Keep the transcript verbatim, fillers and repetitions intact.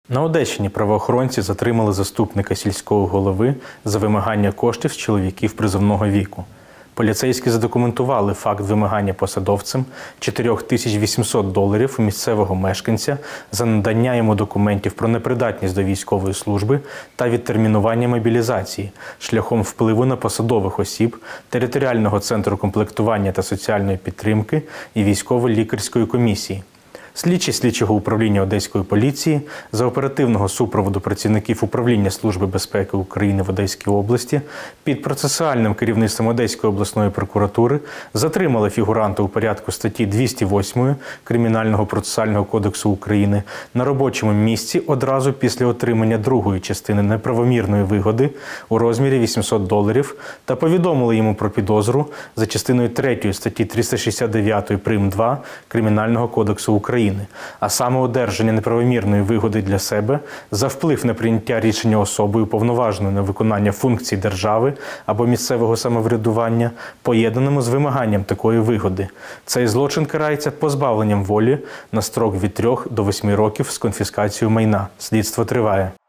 На Одещині правоохоронці затримали заступника сільського голови за вимагання коштів з чоловіків призовного віку. Поліцейські задокументували факт вимагання посадовцем чотири тисячі вісімсот доларів у місцевого мешканця за надання йому документів про непридатність до військової служби та відтермінування мобілізації шляхом впливу на посадових осіб Територіального центру комплектування та соціальної підтримки і військово-лікарської комісії. Слідчі слідчого управління Одеської поліції за оперативного супроводу працівників Управління Служби безпеки України в Одеській області під процесуальним керівництвом Одеської обласної прокуратури затримали фігуранта у порядку статті двісті восьмої Кримінального процесуального кодексу України на робочому місці одразу після отримання другої частини неправомірної вигоди у розмірі вісімсот доларів та повідомили йому про підозру за частиною третьої статті триста шістдесят дев'ять прим. два Кримінального кодексу України. А саме одержання неправомірної вигоди для себе за вплив на прийняття рішення особою, уповноваженою на виконання функцій держави або місцевого самоврядування, поєднаному з вимаганням такої вигоди. Цей злочин карається позбавленням волі на строк від трьох до восьми років з конфіскацією майна. Слідство триває.